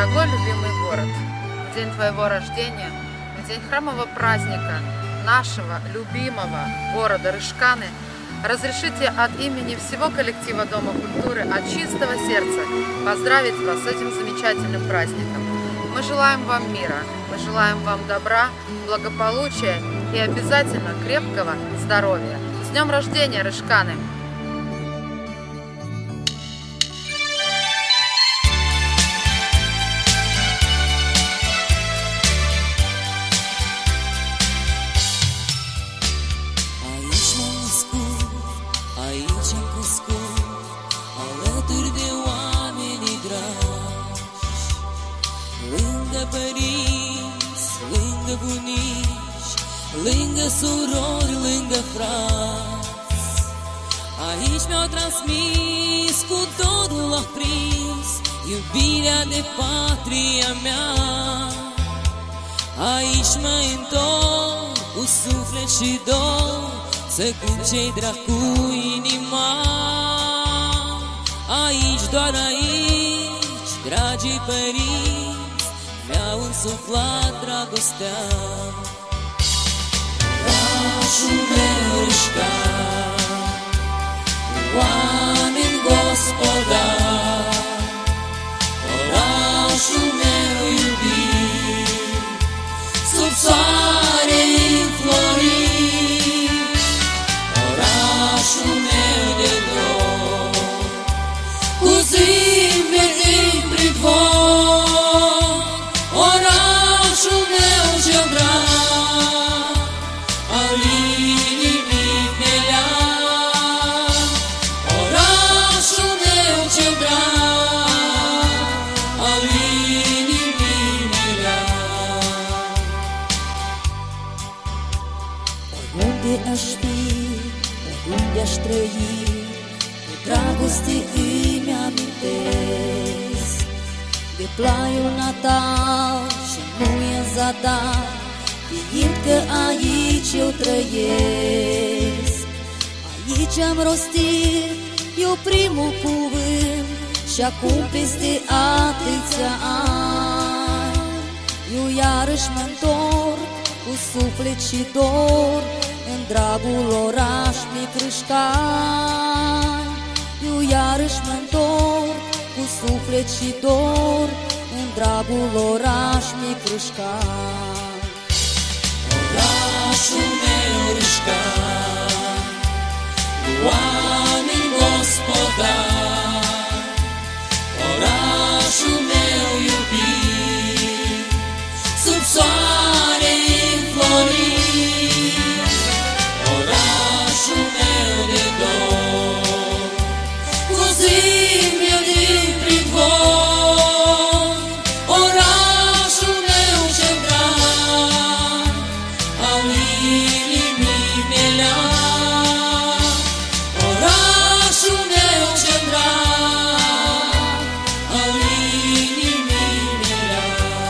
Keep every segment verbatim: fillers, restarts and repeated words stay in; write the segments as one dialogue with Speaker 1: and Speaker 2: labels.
Speaker 1: Дорогой любимый город, в день твоего рождения, в день храмового праздника нашего любимого города Рыжканы, разрешите от имени всего коллектива Дома культуры от чистого сердца поздравить вас с этим замечательным праздником. Мы желаем вам мира, мы желаем вам добра, благополучия и обязательно крепкого здоровья. С днем рождения, Рыжканы!
Speaker 2: Aici am crescut, alături de oameni dragi, lângă părinți, lângă bunici, lângă surori, lângă frați. Aici mi-au transmis, cu totul aprins, iubirea de patria mea. Aici mă întorc cu suflet și dor, să cânt ce-i drag cu inima. Aici, doar aici, dragii părinți mi-au însuflat dragostea. Orașul meu Râșcan, oameni gospodari, orașul meu iubit, sub soare înflorit. Orașul meu de dor, cu zâmbete prin vor, orașul meu cel drag, al inimii mele. Orașul meu cel drag, al inimii mele. Oriunde aș fi, unde aș trăi, cu dragoste îmi amintesc de plaiul natal și nu e zadar, fiindcă aici eu trăiesc. Aici am rostit eu primul cuvânt și acum peste atâția ani eu iarăși mă-ntorc cu suflet și dor în dragul oraș mic Râșcan. Eu iarăși mă-ntorc cu suflet și dor în dragul oraș mic Râșcan. Orașul meu Râșcan, oameni gospodari, orașul meu iubit, sub soare înflorit. Orașul meu de dor, cu zâmbete prin vor, orașul meu cel drag, al inimii mele. Orașul meu cel drag, al inimii mele.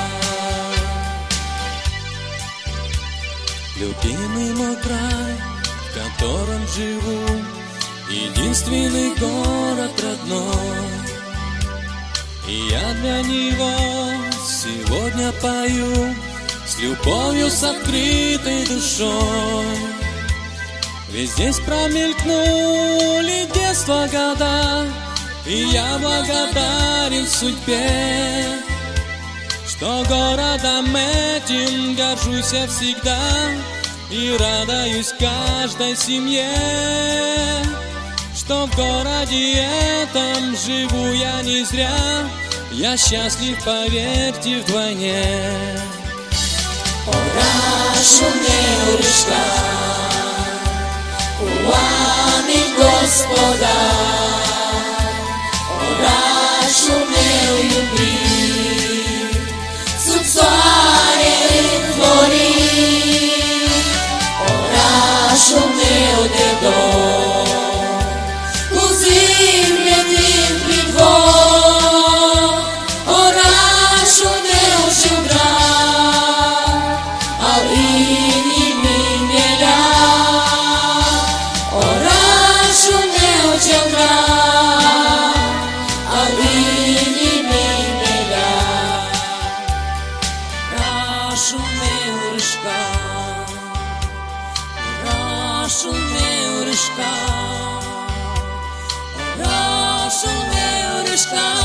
Speaker 2: Любимый мой край, в котором живу, единственный город родной. И я для него сегодня пою с любовью, с открытой душой. Ведь здесь промелькнули детства года, и я благодарен судьбе, что городом этим горжусь я всегда и радуюсь каждой семье, что в городе этом живу я не зря. Я счастлив, поверьте, вдвойне. Orașul meu Râșcan, oameni gospodari, orașul meu iubit, sub soare înflorit. Orașul meu de dor, cu zâmbete prin vor, orașul meu cel drag, al inimii mele. Orașul meu cel drag, orașul meu Râșca, orașul meu Râșca.